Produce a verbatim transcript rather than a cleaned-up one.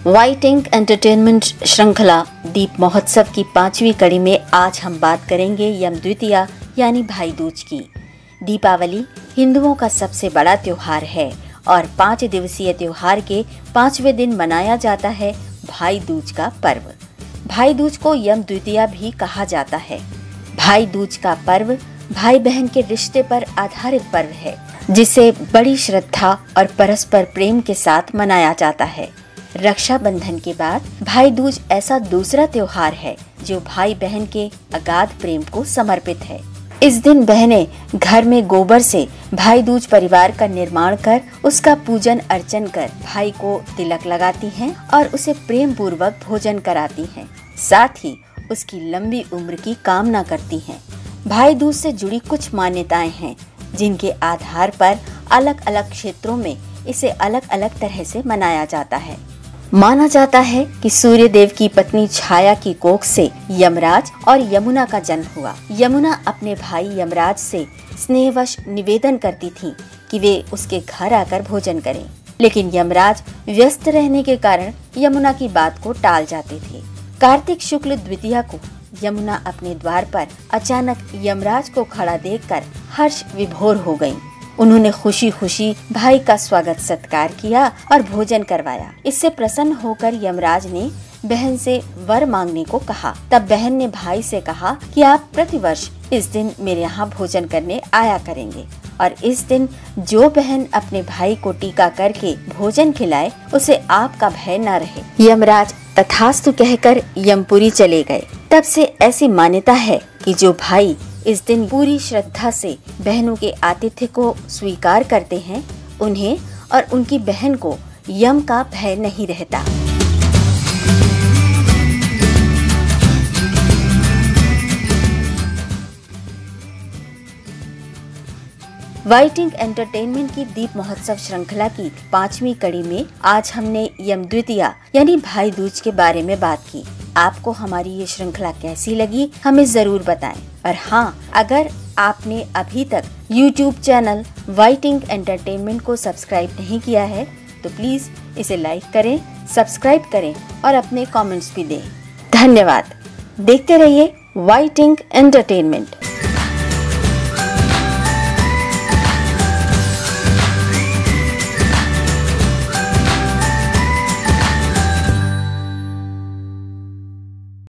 White Ink entertainment श्रृंखला दीप महोत्सव की पांचवी कड़ी में आज हम बात करेंगे यम द्वितीया यानी भाई दूज की। दीपावली हिंदुओं का सबसे बड़ा त्योहार है और पाँच दिवसीय त्योहार के पांचवें दिन मनाया जाता है भाई दूज का पर्व। भाई दूज को यम द्वितीया भी कहा जाता है। भाई दूज का पर्व भाई बहन के रिश्ते पर आधारित पर्व है, जिसे बड़ी श्रद्धा और परस्पर प्रेम के साथ मनाया जाता है। रक्षाबंधन के बाद भाई दूज ऐसा दूसरा त्योहार है जो भाई बहन के अगाध प्रेम को समर्पित है। इस दिन बहनें घर में गोबर से भाई दूज परिवार का निर्माण कर उसका पूजन अर्चन कर भाई को तिलक लगाती हैं और उसे प्रेम पूर्वक भोजन कराती हैं। साथ ही उसकी लंबी उम्र की कामना करती हैं। भाई दूज से जुड़ी कुछ मान्यताएं हैं, जिनके आधार पर अलग अलग क्षेत्रों में इसे अलग अलग तरह से मनाया जाता है। माना जाता है कि सूर्य देव की पत्नी छाया की कोख से यमराज और यमुना का जन्म हुआ। यमुना अपने भाई यमराज से स्नेहवश निवेदन करती थी कि वे उसके घर आकर भोजन करें, लेकिन यमराज व्यस्त रहने के कारण यमुना की बात को टाल जाते थे। कार्तिक शुक्ल द्वितीया को यमुना अपने द्वार पर अचानक यमराज को खड़ा देखकर हर्ष विभोर हो गयी। उन्होंने खुशी खुशी भाई का स्वागत सत्कार किया और भोजन करवाया। इससे प्रसन्न होकर यमराज ने बहन से वर मांगने को कहा। तब बहन ने भाई से कहा कि आप प्रतिवर्ष इस दिन मेरे यहाँ भोजन करने आया करेंगे और इस दिन जो बहन अपने भाई को टीका करके भोजन खिलाए उसे आपका भय न रहे। यमराज तथास्तु कहकर यमपुरी चले गए। तब से ऐसी मान्यता है कि जो भाई इस दिन पूरी श्रद्धा से बहनों के आतिथ्य को स्वीकार करते हैं, उन्हें और उनकी बहन को यम का भय नहीं रहता। व्हाइट इंक एंटरटेनमेंट की दीप महोत्सव श्रृंखला की पांचवी कड़ी में आज हमने यम द्वितीया यानी भाई दूज के बारे में बात की। आपको हमारी ये श्रृंखला कैसी लगी हमें जरूर बताएं। और हाँ, अगर आपने अभी तक YouTube channel White Ink Entertainment को सब्सक्राइब नहीं किया है तो प्लीज इसे लाइक करें, सब्सक्राइब करें और अपने कमेंट्स भी दें। धन्यवाद। देखते रहिए व्हाइट इंक एंटरटेनमेंट।